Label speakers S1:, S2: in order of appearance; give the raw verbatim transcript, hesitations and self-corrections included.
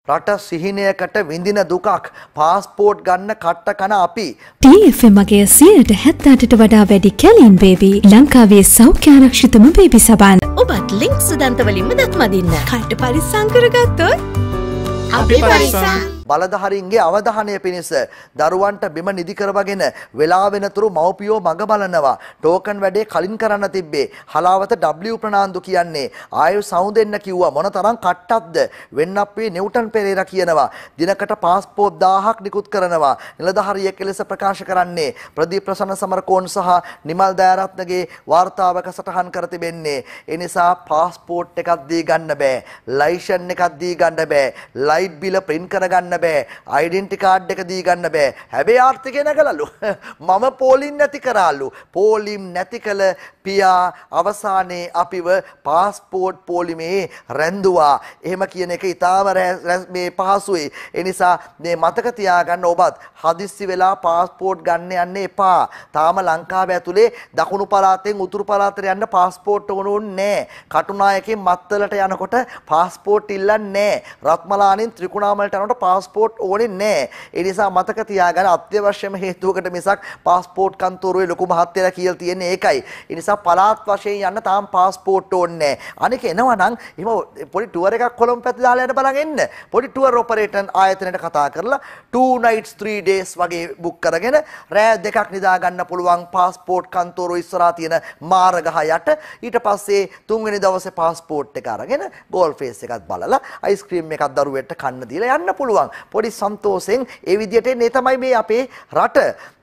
S1: රට සිහිනයකට විඳින දුකක් පාස්පෝර්ට් ගන්න කට්ට කන අපි
S2: ටී එෆ් එම් මගේ සියයට හැත්තෑටට වඩා වැඩි කැලීන් බේබි ලංකාවේ සෞඛ්‍ය ආරක්ෂිතම බේබි සබන් ඔබත් ලින්ක් සුදන්ත වලින්ම දත් මදින්න කට පරිස්සම් කරගත්තොත් අපි පරිස්සම්
S1: බලධාරීන්ගේ අවධානය පිණිස දරුවන්ට බිම නිදි කරවගෙන වෙලා වෙනතුරු මව්පියෝ මඟ බලනවා ටෝකන් වැඩේ කලින් කරන්න තිබ්බේ හලාවත ඩබ්ලිව් ප්‍රනාන්දු කියන්නේ ආයු සවුන් දෙන්න කිව්වා මොනතරම් කට්ටක්ද වෙන්න අපේ නිව්ටන් පෙරේරා කියනවා දිනකට පාස්පෝර්ට් දහයක් නිකුත් කරනවා නිලධාරියෙක් ලෙස ප්‍රකාශ කරන්නේ ප්‍රදීප් ප්‍රසන්න සමරකෝන් සහ නිමල් දයාරත්නගේ වාර්තාවක සටහන් කර තිබෙන්නේ ඒ නිසා පාස්පෝර්ට් එකක් දී ගන්න බෑ ලයිසන් එකක් දී ගන්න බෑ ලයිට් බිල ප්‍රින්ට් කරගන්න බෑ ඩෙන්ටි කාඩ් එක දී ගන්න බෑ හැබැයි ආර්ථිකය නැගලලු මම පෝලිම් නැති කරාලු පෝලිම් නැති කළ පියා අවසානයේ අපිව පාස්පෝර්ට් පෝලිමේ රැඳුවා එහෙම කියන එක ඉතාම මේ පහසුයි ඒ නිසා මේ මතක තියාගන්න ඔබත් හදිස්සි වෙලා පාස්පෝර්ට් ගන්න යන්න එපා තාම ලංකාව ඇතුලේ දකුණු පළාතෙන් උතුරු පළාතට යන්න පාස්පෝර්ට් ඕනුන්නේ නැහැ කටුනායකෙන් මත්තලට යනකොට පාස්පෝර්ට් ඉල්ලන්නේ නැහැ රත්මලානෙන් ත්‍රිකුණාමලට යනකොට පාස්පෝර්ට් ඕනේ නැහැ. ඒ නිසා මතක තියාගන්න අත්‍යවශ්‍යම හේතුවකට මිසක් පාස්පෝර්ට් කන්තරුවේ ලොකු මහත්තයලා කියලා තියෙන්නේ ඒකයි. ඒ නිසා පළාත් වශයෙන් යන්න තාම පාස්පෝර්ට් ඕනේ නැහැ. අනික එනවා නම් එහෙම පොඩි ටුවර් එකක් කොළඹ පැත්තේ දාලා යන්න බලන් එන්න. පොඩි ටුවර් ඔපරේටර් ආයතනයට කතා කරලා two nights three days වගේ බුක් කරගෙන රෑ දෙකක් නිදා ගන්න පුළුවන් පාස්පෝර්ට් කන්තරුව ඉස්සරහා තියෙන මාර්ගහ යට. ඊට පස්සේ තුන්වෙනි දවසේ පාස්පෝර්ට් එක අරගෙන ගෝල් ෆේස් එකක් බලලා අයිස්ක්‍රීම් එකක් දරුවෙට කන්න දීලා යන්න පුළුවන්. පොඩි සන්තෝෂෙන් ඒ විදිහට එන්නේ තමයි මේ අපේ රට.